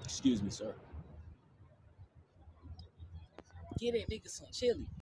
Excuse me, sir. Get that nigga some chili.